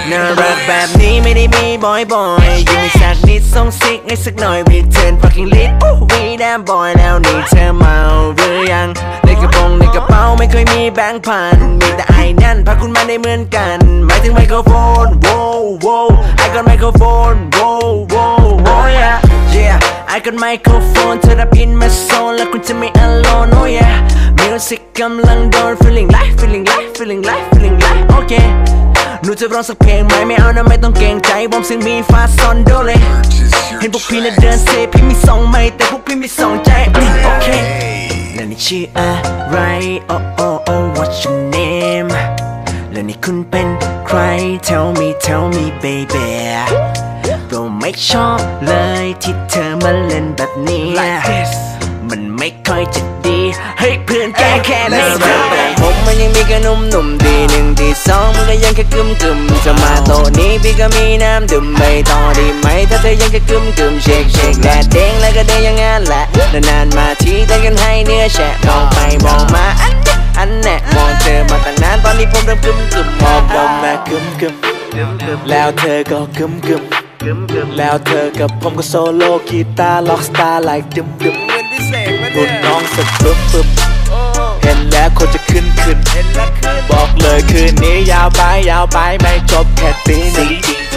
น่ารักแบบนี้ไม่ได้มีบ่อยๆยังไม่สักนิดส่งซิกให้สักหน่อย Return fucking lit วีแดมบอยแล้วนี่เธอเมาหรือยังในกระเป๋าไม่เคยมีแบงค์พันมีแต่ไอ้นั่นพาคุณมาได้เหมือนกันหมายถึงไมโครโฟน wow I got ไมโครโฟน oh yeah I got ไมโครโฟนเธอรับอินมาโซนแล้วคุณจะไม่ alone oh yeah music กำลังโดน feeling lifeโอเคหนูจะร้องสักเพลงไหมไม่เอานะไม่ต้องเกรงใจวอร์มเสียงมีฟาซอนโดเลยเห็นพวกพี่น่ะเดินเซพี่มีสองไม้แต่พวกพี่มีสองใจโอเคแล้วนี่ชื่ออะไรoh what's your name แล้วนี่คุณเป็นใคร tell me baby เราไม่ชอบเลยที่เธอมาเล่นแบบนี้ like this มันไม่ค่อยจะดีให้เพื่อนแกแค่นี้ผมมันยังมีแค่หนุ่มดีหนึ่งดีสองมันก็ยังแค่กึมจะมาโตนี้พี่ก็มีน้ำดื่มไม่ต่อดีไหมถ้าเธอยังแค่กึมเช็คแดดเด้งแล้วก็เด้งอย่างงั้นแหละนานมาทีเต้นกันให้เนื้อแฉะมองไปมองมาอันแน่มองเธอมาตั้งนานตอนนี้ผมเริ่มกึมมองลงมากึมแล้วเธอก็กึมแล้วเธอกับผมก็โซโล่กีตาร์ล็อกสตาร์ไลค์ดึมรุ่นน้องสักปึ๊บเห็นแล้วคนจะขึ้นบอกเลยคืนนี้ยาวไปไม่จบแค่ตีหนึ่ง